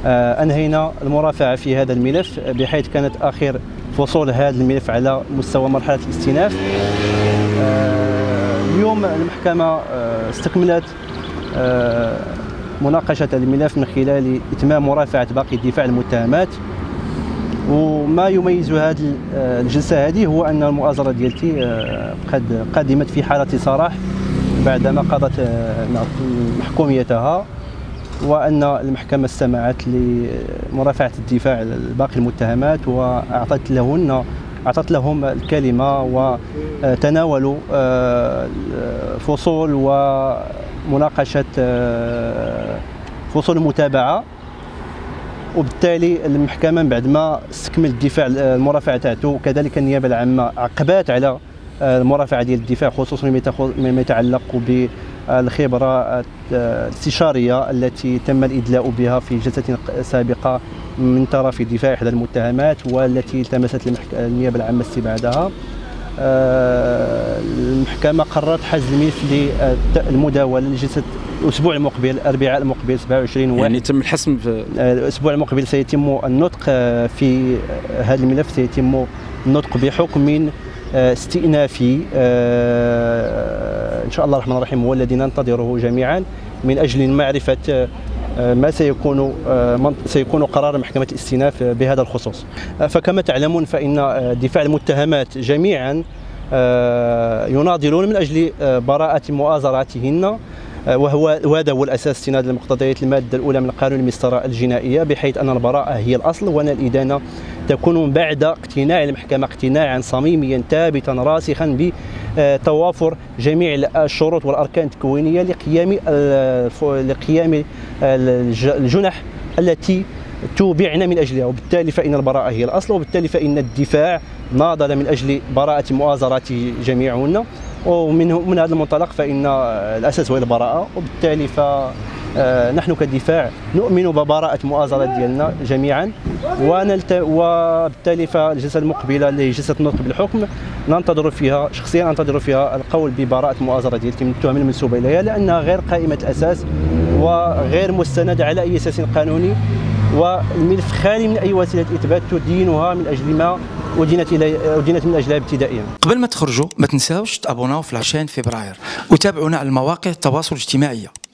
أنهينا المرافعة في هذا الملف، بحيث كانت آخر فصول هذا الملف على مستوى مرحلة الاستئناف. اليوم المحكمة استكملت مناقشة الملف من خلال إتمام مرافعة باقي دفاع المتهمات. وما يميز هذه الجلسة هذه هو أن المؤازرة ديالتي قد قدمت في حالة صراح بعدما قضت محكوميتها، وأن المحكمة استمعت لمرافعة الدفاع باقي المتهمات وأعطت لهم الكلمة، وتناولوا فصول ومناقشة فصول المتابعة. وبالتالي المحكمة بعد ما استكمل الدفاع المرافعة تاعته، كذلك النيابة العامة عقبات على المرافعة ديال الدفاع، خصوصا مما يتعلق بالخبرة الاستشارية التي تم الإدلاء بها في جلسة سابقة من طرف دفاع إحدى المتهمات، والتي التمست النيابة العامة استبعادها. المحكمة قررت حجز الملف للمداولة لجلسة الأسبوع المقبل، الأربعاء المقبل 27 يعني تم الحسم في الأسبوع المقبل. سيتم النطق في هذا الملف، سيتم النطق بحكم استئنافي إن شاء الله الرحمن الرحيم، هو الذي ننتظره جميعا من أجل معرفة ما سيكون قرار محكمة الاستئناف بهذا الخصوص. فكما تعلمون فإن دفاع المتهمات جميعا يناضلون من أجل براءة مؤازراتهن، وهذا هو الأساس استناد لمقتضيات المادة الأولى من قانون المسطرة الجنائية، بحيث أن البراءة هي الأصل، وأن الإدانة تكون بعد اقتناع المحكمة اقتناعا صميميا ثابتا راسخا بتوافر جميع الشروط والأركان التكوينية لقيام الجنح التي توبعنا من أجلها. وبالتالي فإن البراءة هي الأصل، وبالتالي فإن الدفاع ناضل من أجل براءة مؤازرات جميعهن، ومن هذا المنطلق فإن الأساس هو البراءة. وبالتالي فنحن كدفاع نؤمن ببراءة مؤازرات ديالنا جميعا، وبالتالي فالجلسة المقبلة اللي هي جلسة النطق بالحكم شخصيا أنتظر فيها القول ببراءة مؤازرة ديالتي من التهم المنسوبة إليها، لأنها غير قائمة الأساس وغير مستندة على أي أساس قانوني، والملف خالي من أي وسيلة إثبات تدينها من أجل ما أدينت من أجلها ابتدائيا. قبل ما تخرجوا ما تنساوش تابوناو في العشرين فبراير، وتابعونا على المواقع التواصل الاجتماعي.